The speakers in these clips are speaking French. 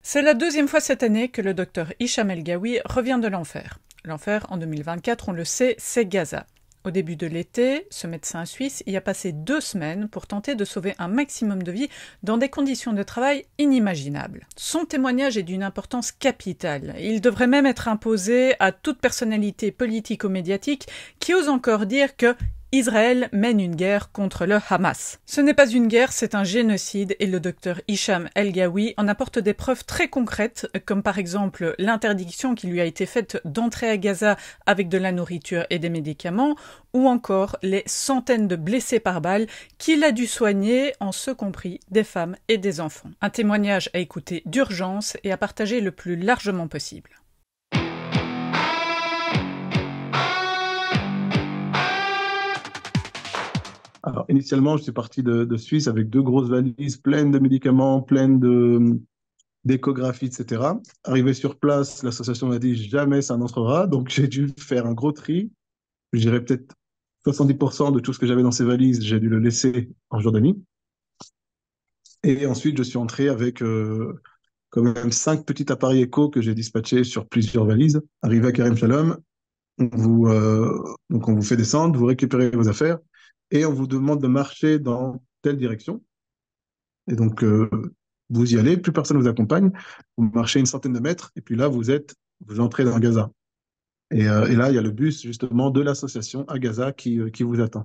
C'est la deuxième fois cette année que le docteur Hicham El-Gaoui revient de l'enfer. L'enfer, en 2024, on le sait, c'est Gaza. Au début de l'été, ce médecin suisse y a passé 2 semaines pour tenter de sauver un maximum de vies dans des conditions de travail inimaginables. Son témoignage est d'une importance capitale. Il devrait même être imposé à toute personnalité politico-médiatique qui ose encore dire que Israël mène une guerre contre le Hamas. Ce n'est pas une guerre, c'est un génocide et le docteur Hicham El-Gaoui en apporte des preuves très concrètes, comme par exemple l'interdiction qui lui a été faite d'entrer à Gaza avec de la nourriture et des médicaments, ou encore les centaines de blessés par balles qu'il a dû soigner, en ce compris des femmes et des enfants. Un témoignage à écouter d'urgence et à partager le plus largement possible. Alors, initialement, je suis parti de Suisse avec 2 grosses valises pleines de médicaments, pleines d'échographies, etc. Arrivé sur place, l'association m'a dit jamais ça n'entrera. Donc, j'ai dû faire un gros tri. Je dirais peut-être 70% de tout ce que j'avais dans ces valises, j'ai dû le laisser en Jordanie. Et ensuite, je suis entré avec quand même 5 petits appareils écho que j'ai dispatchés sur plusieurs valises. Arrivé à Kerem Shalom, donc on vous fait descendre, vous récupérez vos affaires et on vous demande de marcher dans telle direction. Et donc, vous y allez, plus personne ne vous accompagne, vous marchez une centaine de mètres, et puis là, vous entrez dans Gaza. Et là, il y a le bus, justement, de l'association à Gaza qui vous attend.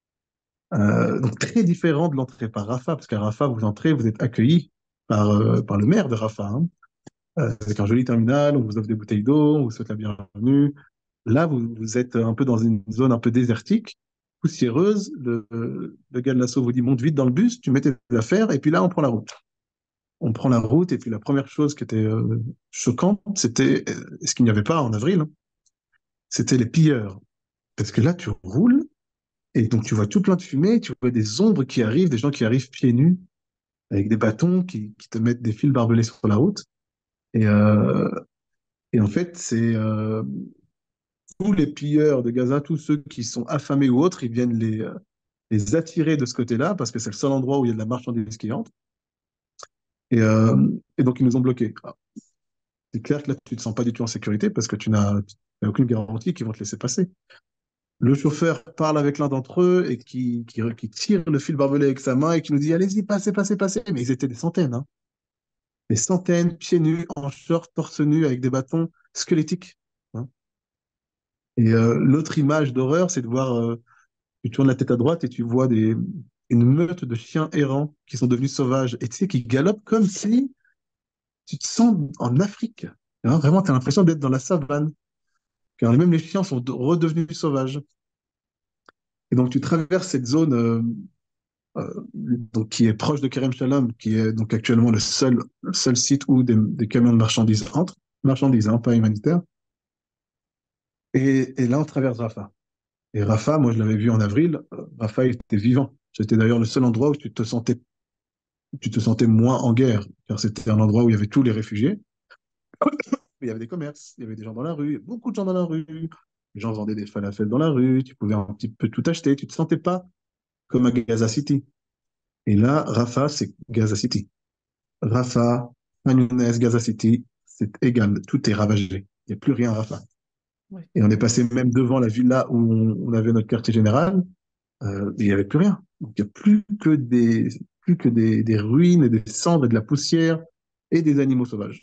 Donc, très différent de l'entrée par Rafah, parce qu'à Rafah, vous entrez, vous êtes accueilli par le maire de Rafah, hein, avec un joli terminal, on vous offre des bouteilles d'eau, on vous souhaite la bienvenue. Là, vous êtes un peu dans une zone un peu désertique, poussiéreuse. Le gars de l'assaut vous dit monte vite dans le bus, tu mets tes affaires, et puis là, on prend la route. On prend la route, et puis la première chose qui était choquante, c'était ce qu'il n'y avait pas en avril, hein, c'était les pilleurs. Parce que là, tu roules, et donc tu vois tout plein de fumée, tu vois des ombres qui arrivent, des gens qui arrivent pieds nus, avec des bâtons qui te mettent des fils barbelés sur la route. Et, euh, et en fait, c'est tous les pilleurs de Gaza, tous ceux qui sont affamés ou autres, ils viennent les attirer de ce côté-là, parce que c'est le seul endroit où il y a de la marchandise qui entre. Et, euh, et donc, ils nous ont bloqués. C'est clair que là, tu ne te sens pas du tout en sécurité parce que tu n'as aucune garantie qu'ils vont te laisser passer. Le chauffeur parle avec l'un d'entre eux et qui tire le fil barbelé avec sa main et qui nous dit allez-y, passez, passez, passez. Mais ils étaient des centaines, hein. Des centaines, pieds nus, en short, torse nu, avec des bâtons squelettiques, hein. Et l'autre image d'horreur, c'est de voir, tu tournes la tête à droite et tu vois une meute de chiens errants qui sont devenus sauvages et tu sais, qui galopent comme si tu te sens en Afrique, hein. Vraiment, tu as l'impression d'être dans la savane. Car même les chiens sont redevenus sauvages. Et donc tu traverses cette zone donc, qui est proche de Kerem Shalom, qui est donc actuellement le seul site où des camions de marchandises entrent, marchandises, hein, pas humanitaires. Et là, on traverse Rafah. Et Rafah, moi, je l'avais vu en avril, Rafah il était vivant. C'était d'ailleurs le seul endroit où tu te sentais moins en guerre, car c'était un endroit où il y avait tous les réfugiés. Il y avait des commerces, il y avait des gens dans la rue, beaucoup de gens dans la rue. Les gens vendaient des falafels dans la rue, tu pouvais un petit peu tout acheter, tu ne te sentais pas comme à Gaza City. Et là, Rafah, c'est Gaza City. Rafah, Khan Younes, Gaza City, c'est égal, tout est ravagé. Il n'y a plus rien à Rafah. Oui. Et on est passé même devant la villa où on avait notre quartier général, il n'y avait plus rien. Donc il n'y a plus que des ruines et des cendres et de la poussière et des animaux sauvages.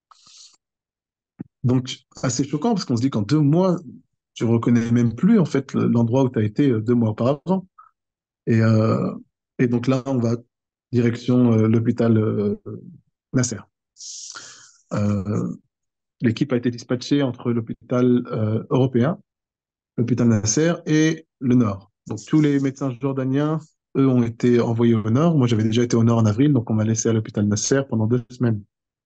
Donc assez choquant parce qu'on se dit qu'en 2 mois, tu reconnais même plus en fait l'endroit où tu as été 2 mois auparavant. Et, euh, et donc là, on va direction l'hôpital Nasser. Euh, L'équipe a été dispatchée entre l'hôpital européen, l'hôpital Nasser et le nord. Donc tous les médecins jordaniens, eux, ont été envoyés au nord. Moi, j'avais déjà été au nord en avril, donc on m'a laissé à l'hôpital Nasser pendant 2 semaines.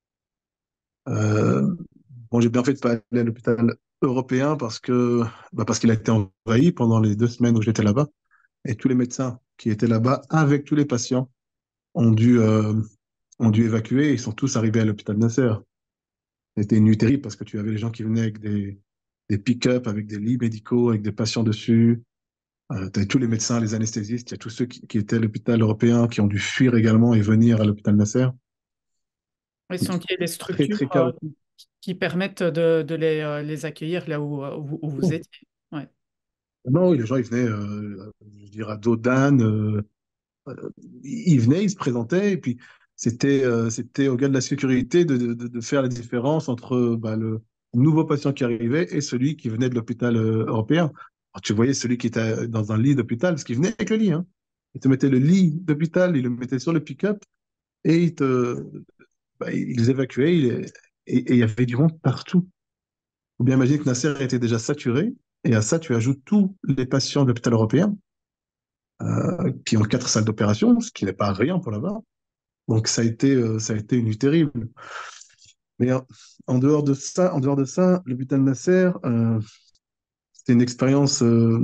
Euh, bon, j'ai bien fait de pas aller à l'hôpital européen parce qu'il a été envahi pendant les 2 semaines où j'étais là-bas. Et tous les médecins qui étaient là-bas avec tous les patients ont dû, euh, ont dû évacuer. Ils sont tous arrivés à l'hôpital Nasser. C'était une nuit terrible parce que tu avais les gens qui venaient avec des pick-up, avec des lits médicaux, avec des patients dessus. Tu avais tous les médecins, les anesthésistes. Il y a tous ceux qui étaient à l'hôpital européen qui ont dû fuir également et venir à l'hôpital Nasser. Oui, sans qu'il y ait des Très, structures très chaotique. qui permettent de les accueillir là où vous Bon. étiez. Ouais. Non, oui, les gens, ils venaient, je dirais, à dos d'âne, euh, ils venaient, ils se présentaient, et puis c'était au gars de la sécurité de faire la différence entre bah, le nouveau patient qui arrivait et celui qui venait de l'hôpital européen. Alors, tu voyais celui qui était dans un lit d'hôpital, parce qu'il venait avec le lit, hein. Il te mettait le lit d'hôpital, il le mettait sur le pick-up, et ils évacuaient, et il y avait du monde partout. Faut bien imaginer que Nasser était déjà saturé, et à ça, tu ajoutes tous les patients de l'hôpital européen, qui ont 4 salles d'opération, ce qui n'est pas rien pour là-bas. Donc ça a été une nuit terrible. Mais en dehors de ça, l'hôpital Nasser, c'était une expérience,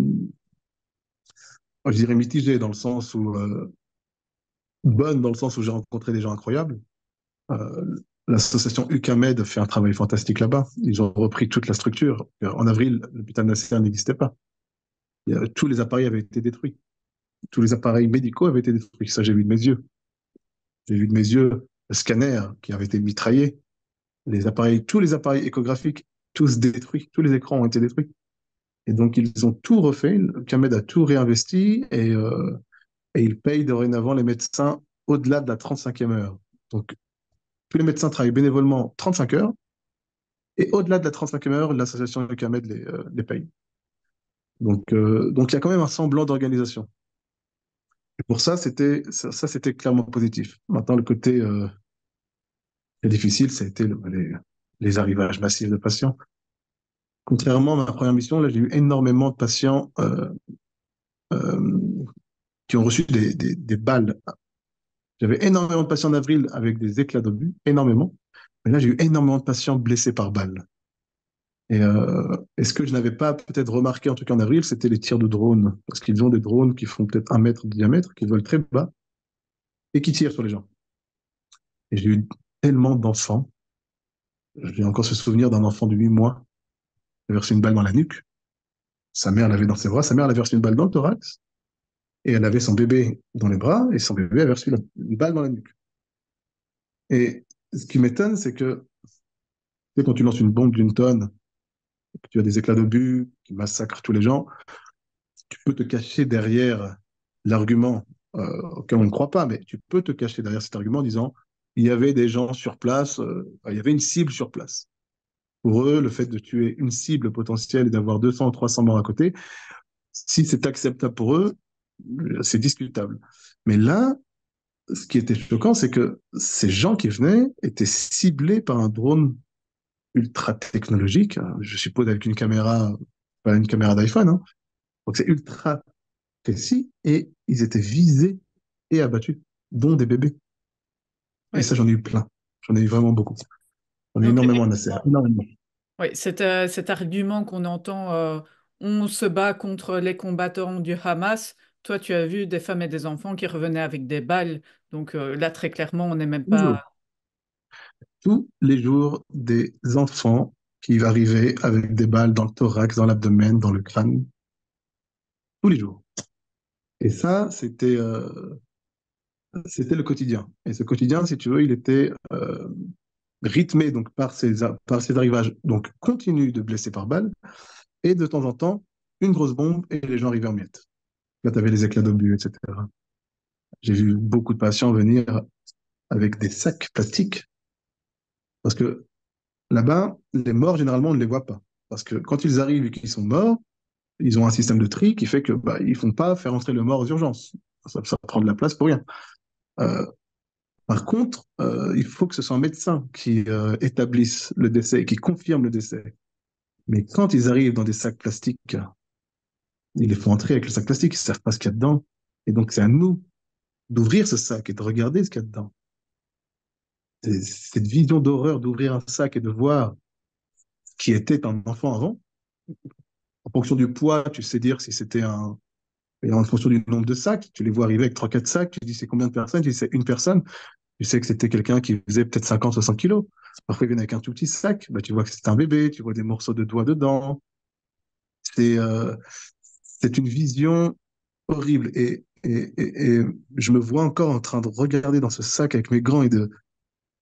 je dirais mitigée dans le sens où bonne dans le sens où j'ai rencontré des gens incroyables. Euh, L'association UCAMED fait un travail fantastique là-bas. Ils ont repris toute la structure. En avril, l'hôpital Nasser n'existait pas. Tous les appareils avaient été détruits. Tous les appareils médicaux avaient été détruits. Ça, j'ai vu de mes yeux. J'ai vu de mes yeux le scanner qui avait été mitraillé, tous les appareils échographiques, tous détruits, tous les écrans ont été détruits. Et donc, ils ont tout refait, le CAMED a tout réinvesti et ils payent dorénavant les médecins au-delà de la 35e heure. Donc, tous les médecins travaillent bénévolement 35 heures et au-delà de la 35e heure, l'association du CAMED les paye. Donc, il y a quand même un semblant d'organisation. Et pour ça, c'était clairement positif. Maintenant, le côté difficile, ça a été les arrivages massifs de patients. Contrairement à ma première mission, là, j'ai eu énormément de patients euh, qui ont reçu des balles. J'avais énormément de patients en avril avec des éclats d'obus, énormément. Mais là, j'ai eu énormément de patients blessés par balles. Et ce que je n'avais pas peut-être remarqué, en tout cas en avril, c'était les tirs de drones. Parce qu'ils ont des drones qui font peut-être 1 mètre de diamètre, qui volent très bas et qui tirent sur les gens. Et j'ai eu tellement d'enfants. J'ai encore ce souvenir d'un enfant de 8 mois qui avait reçu une balle dans la nuque. Sa mère l'avait dans ses bras. Sa mère l'avait reçu une balle dans le thorax. Et elle avait son bébé dans les bras. Et son bébé avait reçu une balle dans la nuque. Et ce qui m'étonne, c'est que tu sais, quand tu lances une bombe d'une tonne, que tu as des éclats d'obus qui massacrent tous les gens, tu peux te cacher derrière l'argument auquel on ne croit pas, mais tu peux te cacher derrière cet argument en disant il y avait des gens sur place, il y avait une cible sur place. Pour eux, le fait de tuer une cible potentielle et d'avoir 200 ou 300 morts à côté, si c'est acceptable pour eux, c'est discutable. Mais là, ce qui était choquant, c'est que ces gens qui venaient étaient ciblés par un drone ultra technologique, hein, je suppose avec une caméra, pas une caméra d'iPhone, hein. Donc c'est ultra précis et ils étaient visés et abattus, dont des bébés. Et Oui. ça, j'en ai eu plein. J'en ai eu vraiment beaucoup. J'en ai eu Donc, énormément à Nasser. Énormément. oui, cet argument qu'on entend, on se bat contre les combattants du Hamas. Toi, tu as vu des femmes et des enfants qui revenaient avec des balles. Donc là, très clairement, on n'est même pas. Toujours. Tous les jours, des enfants qui arrivaient avec des balles dans le thorax, dans l'abdomen, dans le crâne. Tous les jours. Et ça, c'était le quotidien. Et ce quotidien, si tu veux, il était rythmé donc, par ces arrivages donc, continus de blessés par balle et de temps en temps, une grosse bombe et les gens arrivaient en miettes. Là, tu avais les éclats d'obus, etc. J'ai vu beaucoup de patients venir avec des sacs plastiques parce que là-bas, les morts, généralement, on ne les voit pas. Parce que quand ils arrivent et qu'ils sont morts, ils ont un système de tri qui fait que bah, ils font pas faire entrer le mort aux urgences. Ça prend de la place pour rien. Euh, Par contre, il faut que ce soit un médecin qui établisse le décès et qui confirme le décès. Mais quand ils arrivent dans des sacs plastiques, ils les font entrer avec le sac plastique, ils ne savent pas ce qu'il y a dedans. Et donc, c'est à nous d'ouvrir ce sac et de regarder ce qu'il y a dedans. Cette vision d'horreur d'ouvrir un sac et de voir ce qui était un enfant avant, en fonction du poids, tu sais dire si c'était un. Et en fonction du nombre de sacs, tu les vois arriver avec 3 4 sacs, tu dis c'est combien de personnes, tu dis c'est une personne, tu sais que c'était quelqu'un qui faisait peut-être 50 60 kilos. Parfois, il vient avec un tout petit sac, bah, tu vois que c'est un bébé, tu vois des morceaux de doigts dedans. C'est euh, c'est une vision horrible. Et je me vois encore en train de regarder dans ce sac avec mes gants et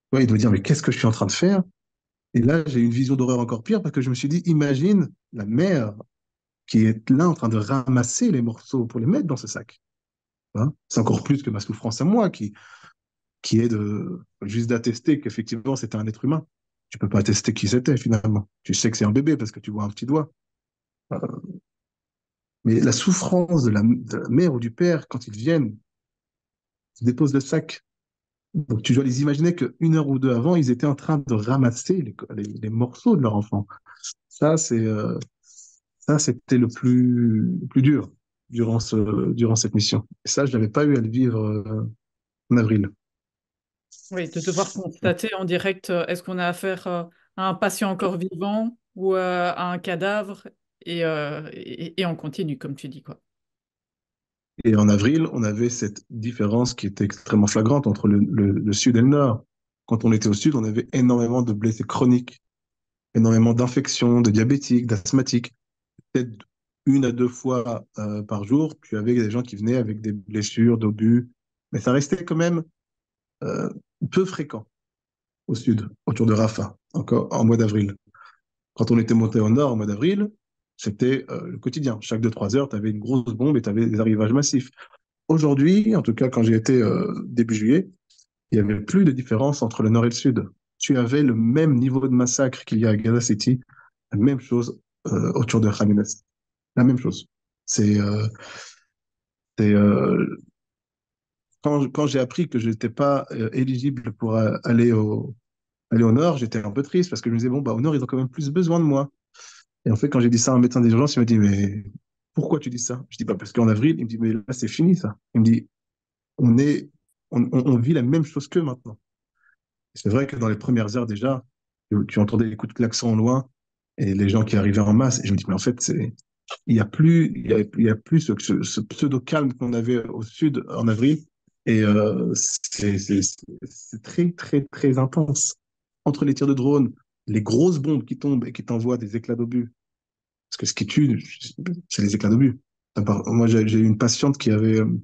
Ouais, il doit dire, mais qu'est-ce que je suis en train de faire? Et là, j'ai eu une vision d'horreur encore pire parce que je me suis dit, imagine la mère qui est là en train de ramasser les morceaux pour les mettre dans ce sac. Hein. C'est encore plus que ma souffrance à moi qui est de juste d'attester qu'effectivement c'était un être humain. Tu peux pas attester qui c'était finalement. Tu sais que c'est un bébé parce que tu vois un petit doigt. Euh, Mais la souffrance de la mère ou du père quand ils viennent, ils déposent le sac. Donc tu dois les imaginer qu'une heure ou deux avant, ils étaient en train de ramasser les morceaux de leur enfant. Ça, ça, c'était le plus dur durant cette mission. Et ça, je n'avais pas eu à le vivre en avril. Oui, de devoir constater en direct, est-ce qu'on a affaire à un patient encore vivant ou à un cadavre et on continue, comme tu dis, quoi. Et en avril, on avait cette différence qui était extrêmement flagrante entre le sud et le nord. Quand on était au sud, on avait énormément de blessés chroniques, énormément d'infections, de diabétiques, d'asthmatiques. Peut-être une à deux fois par jour, tu avais des gens qui venaient avec des blessures, d'obus, mais ça restait quand même euh, peu fréquent au sud, autour de Rafah, encore en mois d'avril. Quand on était monté au nord en mois d'avril, c'était le quotidien. Chaque 2 3 heures, tu avais une grosse bombe et tu avais des arrivages massifs. Aujourd'hui, en tout cas quand j'ai été début juillet, il n'y avait plus de différence entre le nord et le sud. Tu avais le même niveau de massacre qu'il y a à Gaza City, la même chose autour de Khan Younes. La même chose. C'est c'est, quand j'ai appris que je n'étais pas éligible pour aller au nord, j'étais un peu triste parce que je me disais, bon, bah, au nord, ils ont quand même plus besoin de moi. Et en fait, quand j'ai dit ça à un médecin des urgences, il m'a dit, mais pourquoi tu dis ça? Je dis, bah, parce qu'en avril, il me dit, mais là, c'est fini, ça. Il me dit, on est, on vit la même chose qu'eux maintenant. Et c'est vrai que dans les premières heures déjà, tu entendais les coups de klaxon au loin et les gens qui arrivaient en masse. Et je me dis, mais en fait, il y a plus ce pseudo-calme qu'on avait au sud en avril. Et c'est très, très, très intense. Entre les tirs de drone, les grosses bombes qui tombent et qui t'envoient des éclats d'obus. Parce que ce qui tue, c'est les éclats d'obus. Moi, j'ai eu une patiente qui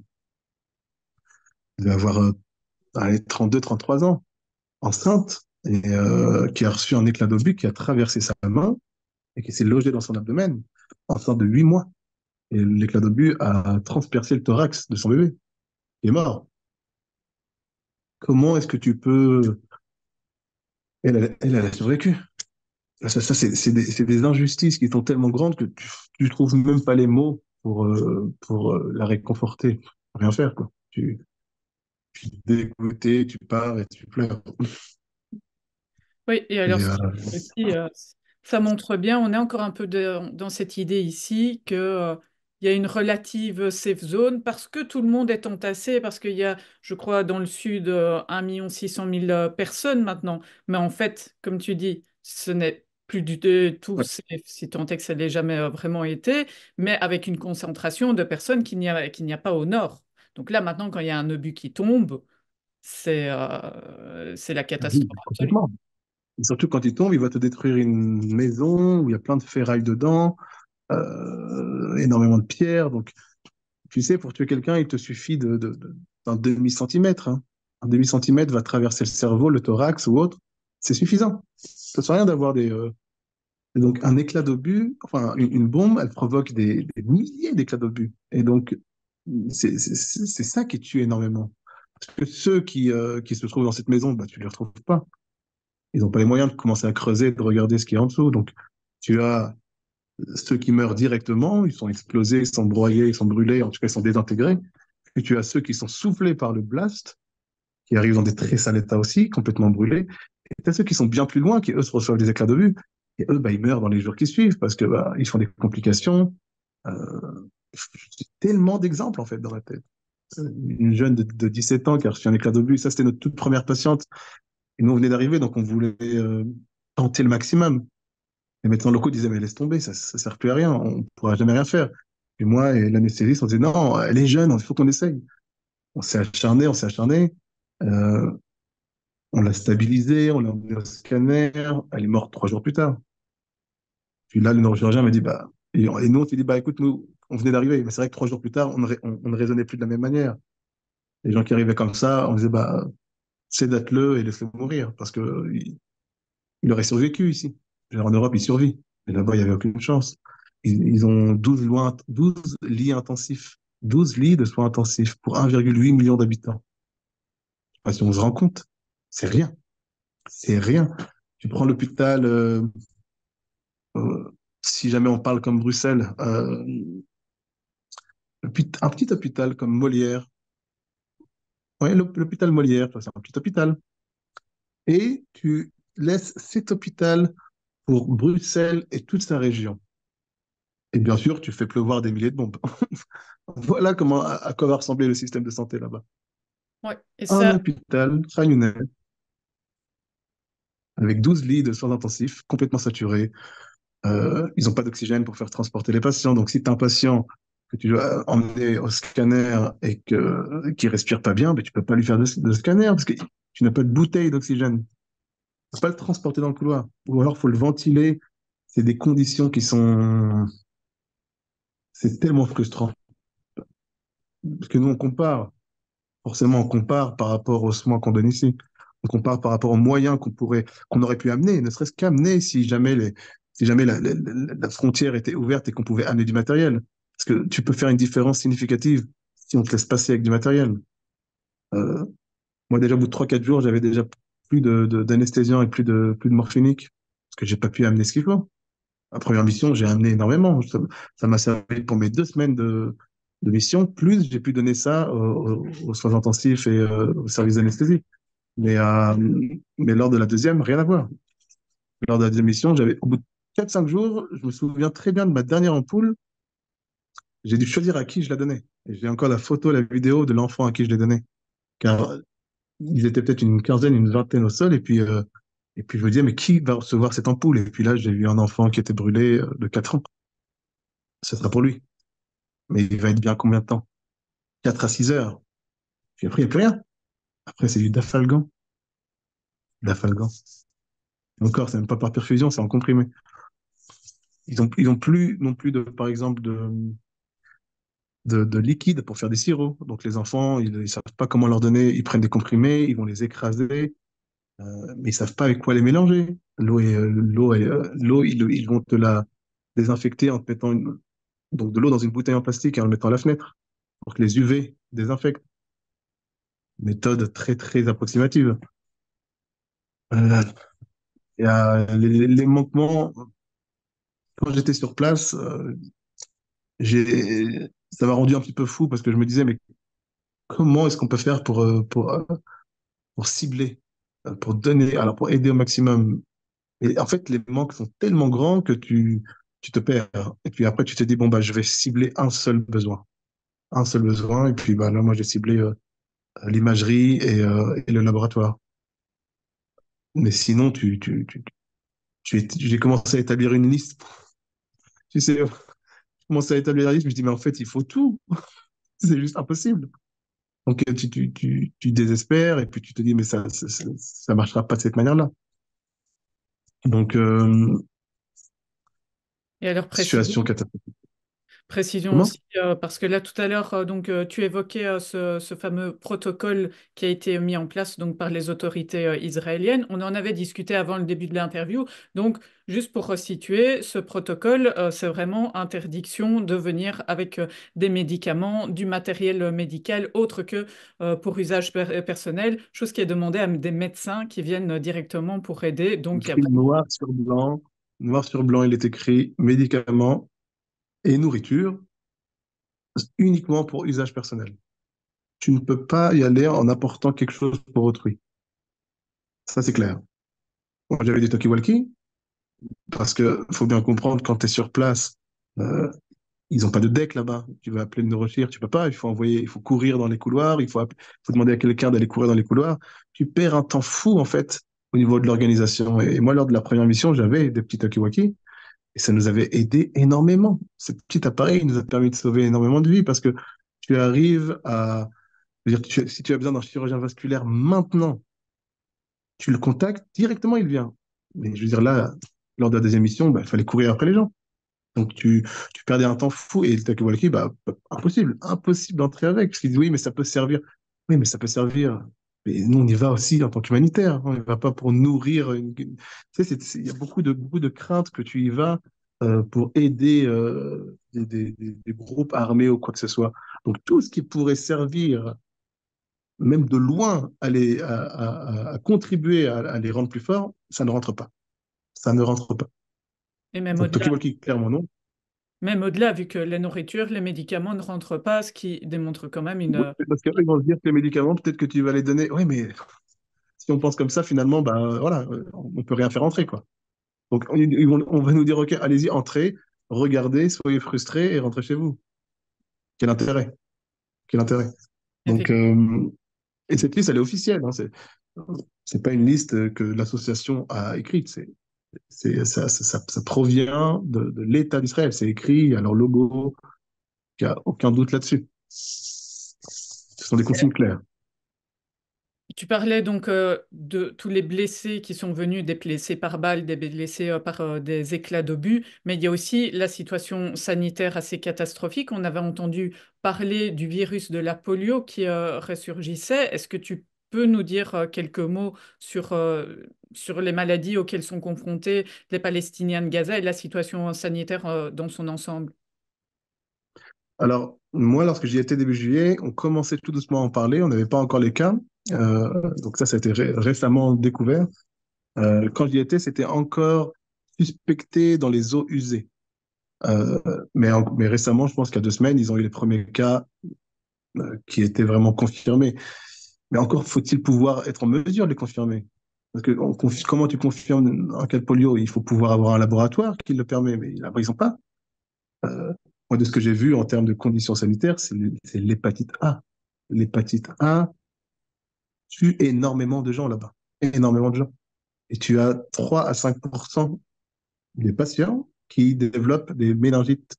devait avoir 32, 33 ans, enceinte, et qui a reçu un éclat d'obus qui a traversé sa main et qui s'est logé dans son abdomen, enceinte de 8 mois. Et l'éclat d'obus a transpercé le thorax de son bébé. Il est mort. Comment est-ce que tu peux... Elle a survécu. Ça c'est des injustices qui sont tellement grandes que tu trouves même pas les mots pour la réconforter. Rien faire, quoi. Tu es dégoûté, tu pars et tu pleures. Oui, et Et, alors ce qui aussi, ça montre bien, on est encore un peu dans cette idée ici que, il y a une relative safe zone parce que tout le monde est entassé, parce qu'il y a, je crois, dans le sud, 1 600 000 personnes maintenant. Mais en fait, comme tu dis, ce n'est plus du tout ouais. safe, si tant est que ça l'ait jamais vraiment été, mais avec une concentration de personnes qu'il n'y a pas au nord. Donc là, maintenant, quand il y a un obus qui tombe, c'est la Ah oui, catastrophe absolue. complètement. Et surtout quand il tombe, il va te détruire une maison où il y a plein de ferrailles dedans, énormément de pierres. Donc, tu sais, pour tuer quelqu'un, il te suffit d'un demi-centimètre. Hein. Un demi-centimètre va traverser le cerveau, le thorax ou autre. C'est suffisant. Ça ne sert à rien d'avoir donc, un éclat d'obus, enfin, une bombe, elle provoque des milliers d'éclats d'obus. Et donc, c'est ça qui tue énormément. Parce que ceux qui se trouvent dans cette maison, bah, tu ne les retrouves pas. Ils n'ont pas les moyens de commencer à creuser, de regarder ce qui est en dessous. Donc, tu as ceux qui meurent directement, ils sont explosés, ils sont broyés, ils sont brûlés, en tout cas, ils sont désintégrés. Puis tu as ceux qui sont soufflés par le blast, qui arrivent dans des très sales états aussi, complètement brûlés. Et tu as ceux qui sont bien plus loin, qui eux se reçoivent des éclats de vue. Et eux, bah, ils meurent dans les jours qui suivent parce que bah, ils font des complications. J'ai tellement d'exemples en fait dans la tête. Une jeune de 17 ans qui a reçu un éclat d'obus, ça c'était notre toute première patiente. Et nous on venait d'arriver, donc on voulait tenter le maximum. Les médecins locaux disaient mais laisse tomber, ça ne sert plus à rien, on ne pourra jamais rien faire. Et moi et l'anesthésiste, on disait non, elle est jeune, il faut qu'on essaye. On s'est acharné, on s'est acharné. Euh, on l'a stabilisée, on l'a emmenée au scanner, elle est morte 3 jours plus tard. Puis là, le neurochirurgien m'a dit, bah, et nous, on s'est dit, bah, écoute, nous, on venait d'arriver, mais c'est vrai que 3 jours plus tard, on ne raisonnait plus de la même manière. Les gens qui arrivaient comme ça, on disait, bah, sédate-le et laisse-le mourir, parce que il aurait survécu ici. En Europe, il survit. Mais là-bas, il n'y avait aucune chance. Ils ont 12 lits intensifs. 12 lits de soins intensifs pour 1,8 million d'habitants. Je sais pas si on se rend compte, c'est rien. C'est rien. Tu prends l'hôpital, euh, si jamais on parle comme Bruxelles, un petit hôpital comme Molière. Oui, l'hôpital Molière, c'est un petit hôpital. Et tu laisses cet hôpital pour Bruxelles et toute sa région. Et bien sûr, tu fais pleuvoir des milliers de bombes. Voilà à quoi va ressembler le système de santé là-bas. Ouais. Et Un ça, hôpital, Crayonnais, avec 12 lits de soins intensifs, complètement saturés. Ils n'ont pas d'oxygène pour faire transporter les patients. Donc, si tu as un patient que tu dois emmener au scanner et qui respire pas bien, ben, tu peux pas lui faire de scanner parce que tu n'as pas de bouteille d'oxygène. Tu peux pas le transporter dans le couloir. Ou alors, faut le ventiler. C'est des conditions qui sont... C'est tellement frustrant. Parce que nous, on compare. Forcément, on compare par rapport aux soins qu'on donne ici. On compare par rapport aux moyens qu'on aurait pu amener, ne serait-ce qu'amener si jamais la frontière était ouverte et qu'on pouvait amener du matériel. Parce que tu peux faire une différence significative si on te laisse passer avec du matériel. Euh, Moi, déjà, au bout de 3 4 jours, j'avais déjà plus d'anesthésiant et plus de morphinique parce que j'ai pas pu amener ce qu'il faut. La première mission, j'ai amené énormément. Ça m'a servi pour mes 2 semaines de mission. Plus, j'ai pu donner ça aux soins intensifs et au service d'anesthésie. Mais lors de la deuxième, rien à voir. Lors de la deuxième mission, au bout de 4 5 jours, je me souviens très bien de ma dernière ampoule. J'ai dû choisir à qui je la donnais. Et j'ai encore la photo, la vidéo de l'enfant à qui je l'ai donné. Car ils étaient peut-être une quinzaine, une vingtaine au sol. Et puis je me disais, mais qui va recevoir cette ampoule? Et puis là, j'ai vu un enfant qui était brûlé de 4 ans. Ce sera pour lui. Mais il va être bien combien de temps? 4 à 6 heures. Puis après, il n'y a plus rien. Après, c'est du dafalgan. Dafalgan. Et encore, c'est même pas par perfusion, c'est en comprimé. Ils ont plus non plus par exemple, de liquide pour faire des sirops. Donc les enfants, ils savent pas comment leur donner. Ils prennent des comprimés, ils vont les écraser, mais ils savent pas avec quoi les mélanger. L'eau, ils vont te la désinfecter en te mettant donc de l'eau dans une bouteille en plastique et en le mettant à la fenêtre pour que les UV désinfectent. Méthode très très approximative. Euh, Il y a les manquements. Quand j'étais sur place, ça m'a rendu un petit peu fou parce que je me disais, mais comment est-ce qu'on peut faire pour cibler, pour donner, alors pour aider au maximum? Et en fait, les manques sont tellement grands que tu te perds. Et puis après, tu te dis, bon, bah, je vais cibler un seul besoin. Un seul besoin. Et puis bah, là, moi, j'ai ciblé l'imagerie et le laboratoire. Mais sinon, j'ai commencé à établir une liste. Tu sais, je commençais à établir la liste, je me dis, mais en fait, il faut tout. C'est juste impossible. Donc, tu désespères et puis tu te dis, mais ça marchera pas de cette manière-là. Donc, et alors précision. situation catastrophique. Précision Comment? aussi, parce que là tout à l'heure, tu évoquais ce fameux protocole qui a été mis en place donc par les autorités israéliennes. On en avait discuté avant le début de l'interview. Donc, juste pour resituer, ce protocole, c'est vraiment interdiction de venir avec des médicaments, du matériel médical autre que pour usage personnel, chose qui est demandée à des médecins qui viennent directement pour aider. Donc, il y a Écrit noir sur blanc, il est écrit médicaments et nourriture uniquement pour usage personnel. Tu ne peux pas y aller en apportant quelque chose pour autrui. Ça, c'est clair. Moi, j'avais des talkie-walkie parce que faut bien comprendre quand tu es sur place, euh, ils n'ont pas de deck là-bas. Tu vas appeler le neurochir, tu peux pas. Il faut courir dans les couloirs. Faut demander à quelqu'un d'aller courir dans les couloirs. Tu perds un temps fou en fait au niveau de l'organisation. Et moi, lors de la première mission, j'avais des petits talkie-walkie et ça nous avait aidé énormément. Ce petit appareil nous a permis de sauver énormément de vies parce que tu arrives à, je veux dire, si tu as besoin d'un chirurgien vasculaire maintenant, tu le contactes directement, il vient. Mais je veux dire là, lors de la deuxième mission, bah, il fallait courir après les gens. Donc tu perdais un temps fou et le talkie-walkie, bah, impossible d'entrer avec. Parce qu'il dit oui, mais ça peut servir. Oui, mais ça peut servir. Mais nous, on y va aussi en tant qu'humanitaire. On ne va pas pour nourrir. Tu sais, il y a beaucoup de craintes que tu y vas pour aider des groupes armés ou quoi que ce soit. Donc, tout ce qui pourrait servir, même de loin, à contribuer à les rendre plus forts, ça ne rentre pas. Ça ne rentre pas. Et Donc, Talkie-Walkie, clairement non. même au-delà, vu que la nourriture, les médicaments ne rentrent pas, ce qui démontre quand même Oui, une... parce qu'après, ils vont se dire que les médicaments, peut-être que tu vas les donner. Oui, mais si on pense comme ça, finalement, ben, voilà, on ne peut rien faire entrer, quoi. Donc, on va nous dire, OK, allez-y, entrez, regardez, soyez frustrés et rentrez chez vous. Quel intérêt? Quel intérêt? Donc, et cette liste, elle est officielle. Hein, c'est pas une liste que l'association a écrite. Ça provient de l'État d'Israël. C'est écrit, il y a leur logo, il n'y a aucun doute là-dessus. Ce sont des consignes claires. Tu parlais donc de tous les blessés qui sont venus, des blessés par balle, des blessés par des éclats d'obus, mais il y a aussi la situation sanitaire assez catastrophique. On avait entendu parler du virus de la polio qui ressurgissait. Est-ce que tu peux nous dire quelques mots sur les maladies auxquelles sont confrontés les Palestiniens de Gaza et la situation sanitaire dans son ensemble? Alors, moi, lorsque j'y étais début juillet, on commençait tout doucement à en parler. On n'avait pas encore les cas. Donc ça a été récemment découvert. Quand j'y étais, c'était encore suspecté dans les eaux usées. Euh, mais récemment, je pense qu'il y a 2 semaines, ils ont eu les premiers cas qui étaient vraiment confirmés. Mais encore faut-il pouvoir être en mesure de les confirmer. Parce que comment tu confirmes un cas de polio? Il faut pouvoir avoir un laboratoire qui le permet, mais là-bas, ils n'ont pas. Euh, Moi, de ce que j'ai vu en termes de conditions sanitaires, c'est l'hépatite A. L'hépatite A tue énormément de gens là-bas. Énormément de gens. Et tu as 3 à 5% des patients qui développent des méningites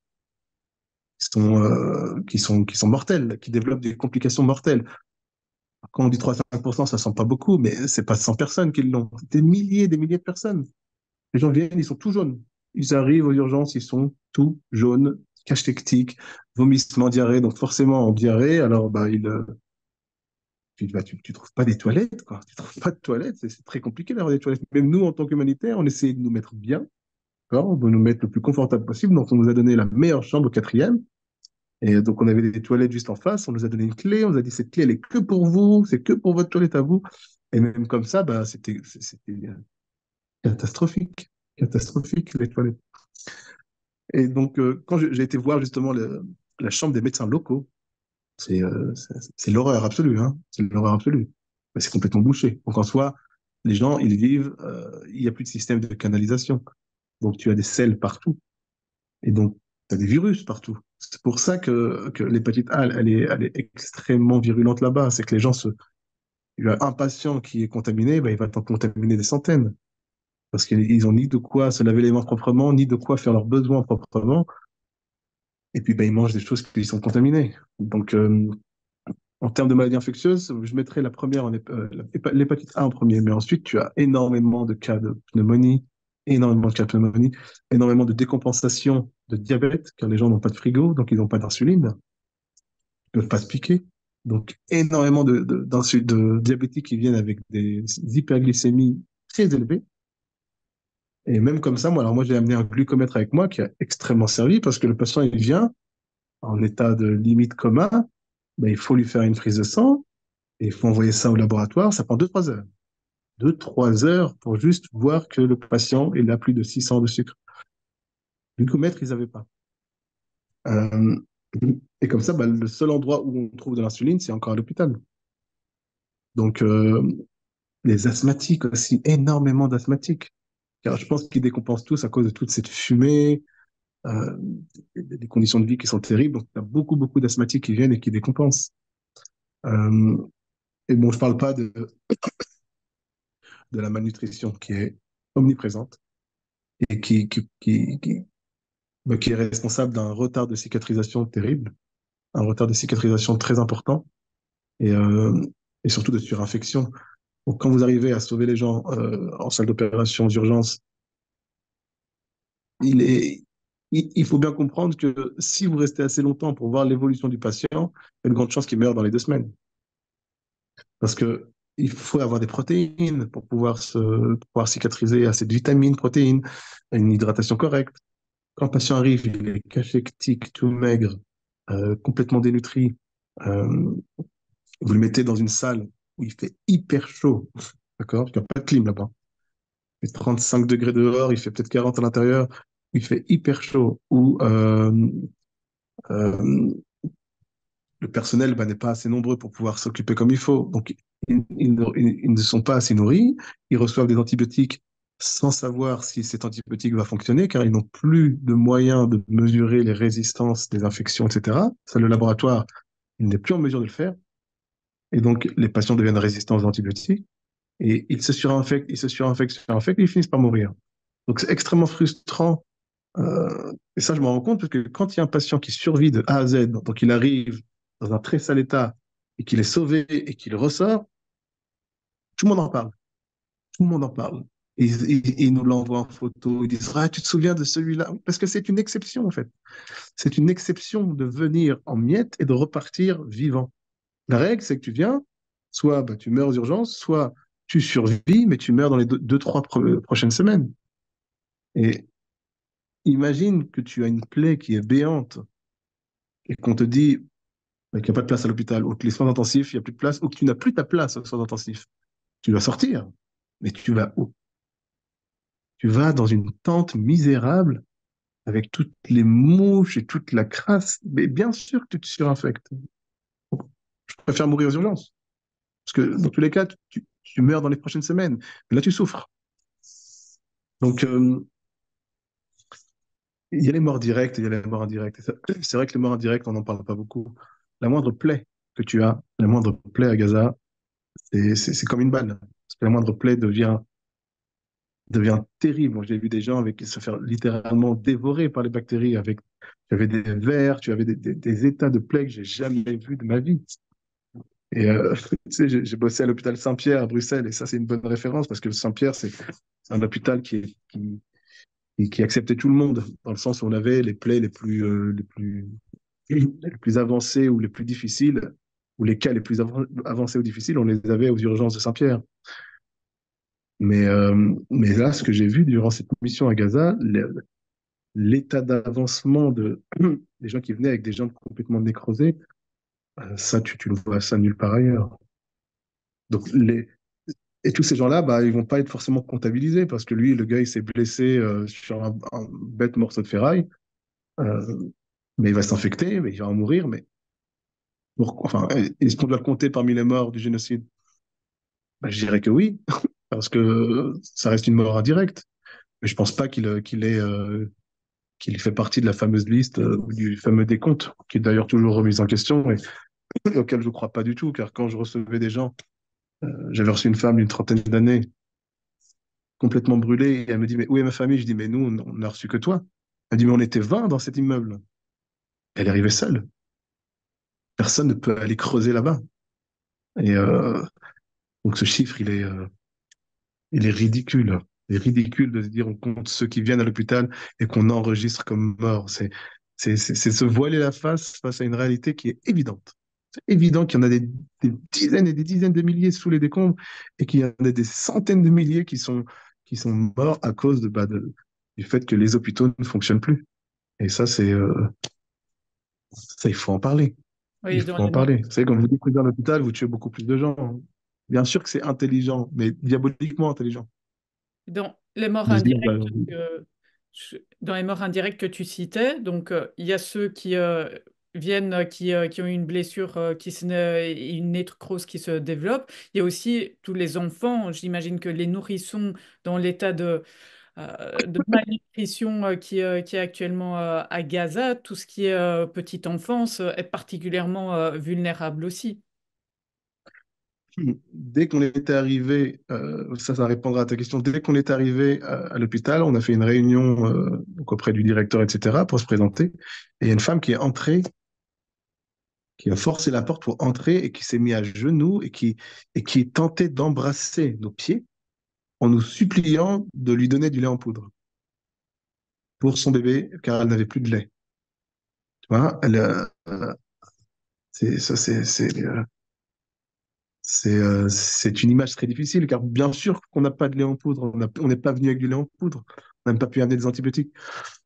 qui sont mortelles, qui développent des complications mortelles. Quand on dit 3 à 5%, ça ne sent pas beaucoup, mais c'est pas 100 personnes qui l'ont. Des milliers de personnes. Les gens viennent, ils sont tout jaunes. Ils arrivent aux urgences, ils sont tout jaunes, cachectiques, vomissements, diarrhée. Donc forcément, en diarrhée, alors tu trouves pas des toilettes, quoi. Tu trouves pas de toilettes, c'est très compliqué d'avoir des toilettes. Même nous, en tant qu'humanitaires, on essaie de nous mettre bien, d'accord. On veut nous mettre le plus confortable possible. Donc on nous a donné la meilleure chambre au quatrième. Et donc, on avait des toilettes juste en face. On nous a donné une clé. On nous a dit, cette clé, elle est que pour vous. C'est que pour votre toilette à vous. Et même comme ça, bah, c'était catastrophique. Catastrophique, les toilettes. Et donc, quand j'ai été voir justement la chambre des médecins locaux, c'est l'horreur absolue. Hein. C'est l'horreur absolue. Mais c'est complètement bouché. Donc, en soi, les gens, ils vivent, il n'y a plus de système de canalisation. Donc, tu as des selles partout. Et donc, tu as des virus partout. C'est pour ça que l'hépatite A, elle est extrêmement virulente là-bas. C'est que les gens il y a un patient qui est contaminé, ben, il va t'en contaminer des centaines. Parce qu'ils ont ni de quoi se laver les mains proprement, ni de quoi faire leurs besoins proprement. Et puis, ben, ils mangent des choses qui sont contaminées. Donc, en termes de maladies infectieuses, je mettrais la première, l'hépatite A en premier. Mais ensuite, tu as énormément de cas de pneumonie, énormément de cas de pneumonie, énormément de décompensation de diabète, car les gens n'ont pas de frigo, donc ils n'ont pas d'insuline, ils ne peuvent pas se piquer. Donc, énormément de diabétiques qui viennent avec des hyperglycémies très élevées. Et même comme ça, moi, j'ai amené un glucomètre avec moi qui a extrêmement servi parce que le patient, il vient en état de limite coma, ben, il faut lui faire une prise de sang et il faut envoyer ça au laboratoire. Ça prend 2 3 heures. 2 3 heures pour juste voir que le patient, il a plus de 600 de sucre. Le glucomètre, ils n'avaient pas. Euh, et comme ça, ben, le seul endroit où on trouve de l'insuline, c'est encore à l'hôpital. Donc, les asthmatiques aussi, énormément d'asthmatiques. Car je pense qu'ils décompensent tous à cause de toute cette fumée, euh, des conditions de vie qui sont terribles. Donc, il y a beaucoup d'asthmatiques qui viennent et qui décompensent. Euh, et bon, je parle pas de la malnutrition qui est omniprésente et qui est responsable d'un retard de cicatrisation terrible, un retard de cicatrisation très important et, euh, et surtout de surinfection. Donc, quand vous arrivez à sauver les gens en salle d'opération d'urgence, il est, il faut bien comprendre que si vous restez assez longtemps pour voir l'évolution du patient, il y a une grande chance qu'il meure dans les 2 semaines. Parce que il faut avoir des protéines pour pouvoir cicatriser, assez de vitamines, protéines, une hydratation correcte. Quand le patient arrive, il est cachectique, tout maigre, complètement dénutri, euh, vous le mettez dans une salle où il fait hyper chaud, d'accord? Il n'y a pas de clim là-bas. Il fait 35 degrés dehors, il fait peut-être 40 à l'intérieur, il fait hyper chaud, où euh, le personnel n'est pas assez nombreux pour pouvoir s'occuper comme il faut. Donc, ils ne sont pas assez nourris, ils reçoivent des antibiotiques sans savoir si cet antibiotique va fonctionner, car ils n'ont plus de moyens de mesurer les résistances des infections, etc. Ça, le laboratoire, il n'est plus en mesure de le faire. Et donc, les patients deviennent résistants aux antibiotiques et ils se surinfectent et ils finissent par mourir. Donc, c'est extrêmement frustrant. Et ça, je me rends compte parce que quand il y a un patient qui survit de A à Z, donc il arrive dans un très sale état et qu'il est sauvé et qu'il ressort, tout le monde en parle. Tout le monde en parle. Et ils nous l'envoient en photo. Ils disent, ah, tu te souviens de celui-là? Parce que c'est une exception, en fait. C'est une exception de venir en miettes et de repartir vivant. La règle, c'est que tu viens, soit bah, tu meurs aux urgences, soit tu survis, mais tu meurs dans les deux, trois prochaines semaines. Et imagine que tu as une plaie qui est béante et qu'on te dit bah, qu'il n'y a pas de place à l'hôpital, ou que les soins intensifs, il n'y a plus de place, ou que tu n'as plus ta place aux soins intensifs. Tu dois sortir. Mais tu vas où? Tu vas dans une tente misérable avec toutes les mouches et toute la crasse. Mais bien sûr que tu te surinfectes. Je préfère mourir aux urgences. Parce que dans tous les cas, tu meurs dans les prochaines semaines. Mais là, tu souffres. Donc, il y a les morts directes et il y a les morts indirectes. C'est vrai que les morts indirectes, on n'en parle pas beaucoup. La moindre plaie que tu as, la moindre plaie à Gaza, c'est comme une balle. Parce que la moindre plaie devient terrible. Moi, j'ai vu des gens avec, se faire littéralement dévorer par les bactéries. Tu avais des vers, tu avais des états de plaie que j'ai jamais vus de ma vie. Et tu sais, j'ai bossé à l'hôpital Saint-Pierre à Bruxelles, et ça, c'est une bonne référence parce que le Saint-Pierre, c'est un hôpital qui acceptait tout le monde, dans le sens où on avait les plaies les plus avancées ou les plus difficiles, ou les cas les plus avancés ou difficiles, on les avait aux urgences de Saint-Pierre. Mais là, ce que j'ai vu durant cette mission à Gaza, l'état d'avancement des gens qui venaient avec des jambes complètement nécrosées, ça, tu le vois ça nulle part ailleurs. Donc, et tous ces gens-là, bah, ils vont pas être forcément comptabilisés parce que lui, le gars, il s'est blessé sur un bête morceau de ferraille, euh, mais il va s'infecter, mais il va en mourir. Mais enfin, est-ce qu'on doit le compter parmi les morts du génocide? Bah, je dirais que oui, parce que ça reste une mort indirecte. Mais je pense pas qu'il fait partie de la fameuse liste du fameux décompte, qui est d'ailleurs toujours remise en question et auquel je ne crois pas du tout, car quand je recevais des gens, j'avais reçu une femme d'une trentaine d'années complètement brûlée, et elle me dit, mais où est ma famille? Je dis, mais nous, on n'a reçu que toi. Elle dit, mais on était 20 dans cet immeuble. Elle est arrivée seule. Personne ne peut aller creuser là-bas. Et donc ce chiffre, il est ridicule. Il est ridicule de se dire on compte ceux qui viennent à l'hôpital et qu'on enregistre comme morts. C'est se voiler la face à une réalité qui est évidente. C'est évident qu'il y en a des dizaines et des dizaines de milliers sous les décombres et qu'il y en a des centaines de milliers qui sont morts à cause du fait que les hôpitaux ne fonctionnent plus. Et ça, il faut en parler. Il Oui, dans faut en les morts, parler. Vous savez, quand vous découvrir un hôpital, vous tuez beaucoup plus de gens, hein. Bien sûr que c'est intelligent, mais diaboliquement intelligent. dans les morts De se dire, bah, indirectes dans les morts indirectes que tu citais, donc il y a ceux qui viennent, qui ont une blessure, une nécrose qui se développe. Il y a aussi tous les enfants. J'imagine que les nourrissons dans l'état de malnutrition qui est actuellement à Gaza, tout ce qui est petite enfance est particulièrement vulnérable aussi. dès qu'on était arrivé, ça répondra à ta question, dès qu'on est arrivé à l'hôpital, on a fait une réunion donc auprès du directeur, etc., pour se présenter. Et il y a une femme qui est entrée, qui a forcé la porte pour entrer et qui s'est mise à genoux et qui tentait d'embrasser nos pieds en nous suppliant de lui donner du lait en poudre pour son bébé, car elle n'avait plus de lait. Tu vois, ça, C'est une image très difficile, car bien sûr qu'on n'a pas de lait en poudre, on n'est pas venu avec du lait en poudre, on n'a même pas pu amener des antibiotiques.